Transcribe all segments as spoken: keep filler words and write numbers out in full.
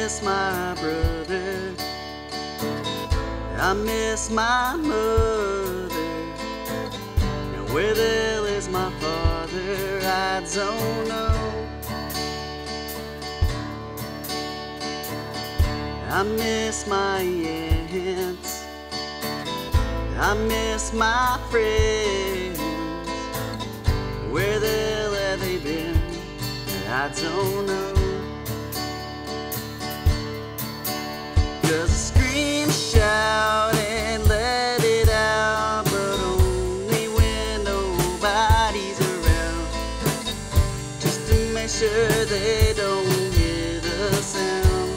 miss my brother, I miss my mother, and where the hell is my father, I don't know. I miss my aunts, I miss my friends, where the hell have they been, I don't know. Cause I scream, shout, and let it out, but only when nobody's around, just to make sure they don't hear the sound.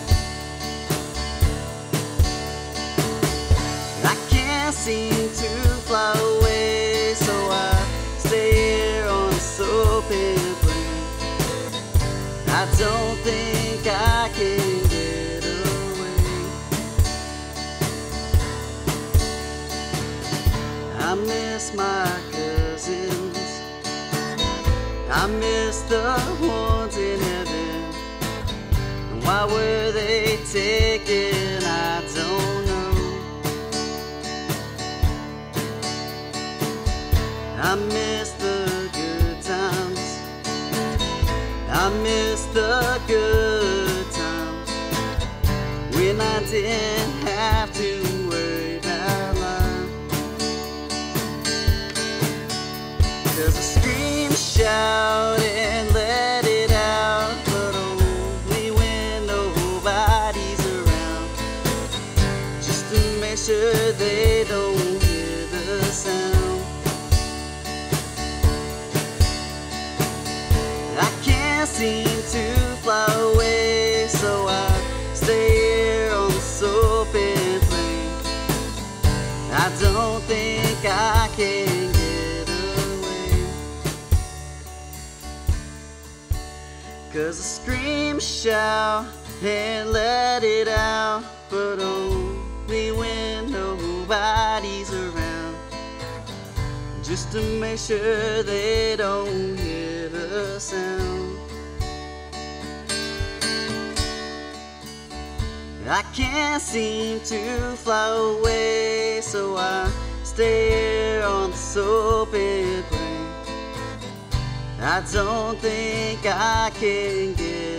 I can't seem to fly away, so I stay here on this open plain. I don't think I can get away. I miss my cousins, I miss the ones in heaven, and why were they taken, I don't know. I miss the good times, I miss the good times, when I didn't have to worry about life. Cause I scream, shout, and let it out, but only when nobody's around, just to make sure they don't hear the sound. I can't seem to fly away, so I stay here on this open plain. I don't think I can get away. Cause I scream, shout, and let it out, but only when nobody's around, just to make sure they don't hear the sound. I can't seem to fly away, so I stay here on this open plain. I don't think I can get